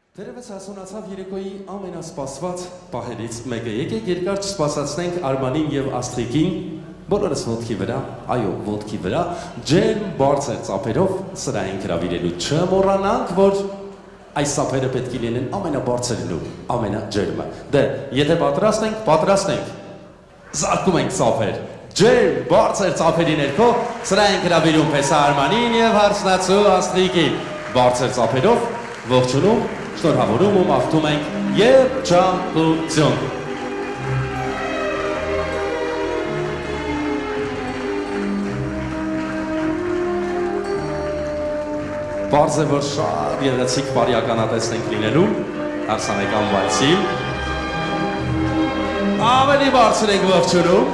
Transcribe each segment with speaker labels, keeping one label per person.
Speaker 1: Դերևս հասունացավ երեկոյի ամենասպասված պահերից մեկը։ Եկեք երկար չսպասացնենք Արմանին եւ Աստղիկին, բոլորս ոտքի վրա, այո, ոտքի վրա, ջերմ բարձր ծափերով սրային հրավիրելու։ Չմոռանանք, որ այս ծափերը պետք է լինեն ամենաբարձրն ու ամենաջերմը։ Դե, եթե պատրաստ ենք, զարկում ենք ծափեր։ Ջերմ բարձր ծափերի ներքո սրային հրավիրում պես Արմանին եւ հարսնացու Աստղիկին։ Բարձր ծափերով ողջունում, շնորհավորում ու մաղթում ենք երջանկություն։ Պարզ է, որ շատ գեղեցիկ բարյականատես ենք լինելու հարսանեկան վայցի։ Ավելի բարձր ենք ողջունում։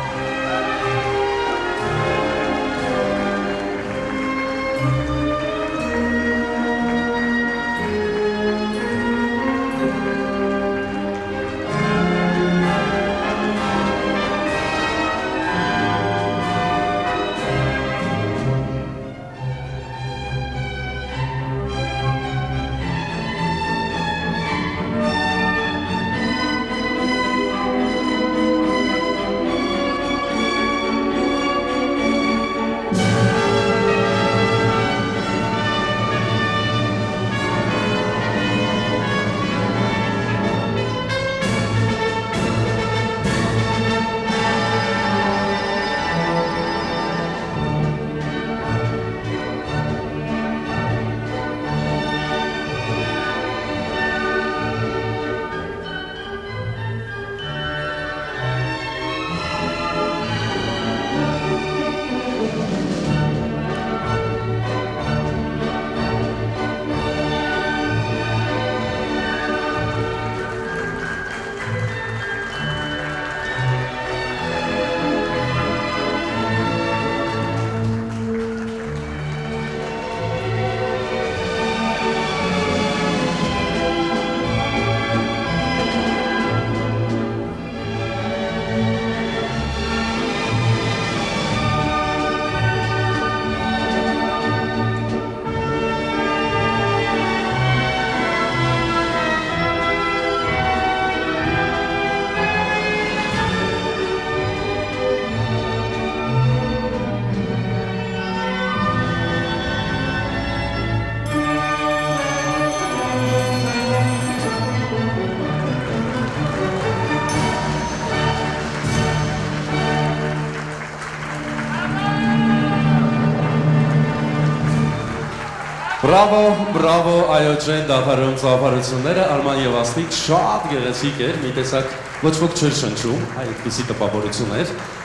Speaker 1: Բրավո, այո ջեն դադարում ծափարությունները, Արման եւ Աստղիկ շատ գեղեցիկ էր, մի տեսակ ոչ ոք չէր շնչում, այդպիսի տպավորություն էր։